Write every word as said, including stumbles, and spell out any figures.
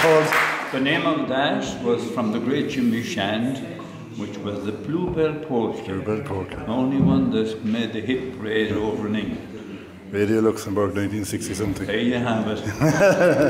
called? The name of that was from the great Jimmy Shand, which was the Bluebell Polka. Bluebell Polka. Only one that made the hit parade over in England. Radio Luxembourg, nineteen sixty something. There you have it.